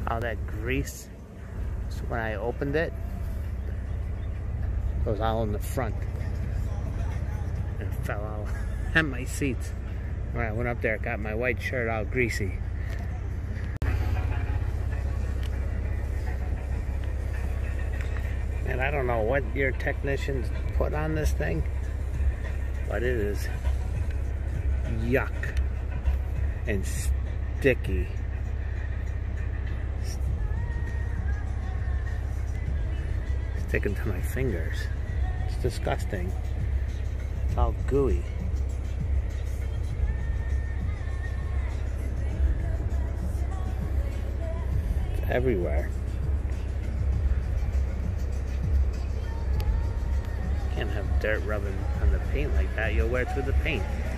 All that grease, so when I opened it, it was all in the front. And it fell all on my seats. When I went up there, it got my white shirt all greasy. And I don't know what your technicians put on this thing, but it is yuck and sticky. Sticking to my fingers. It's disgusting. It's all gooey. It's everywhere. Can't have dirt rubbing on the paint like that. You'll wear through the paint.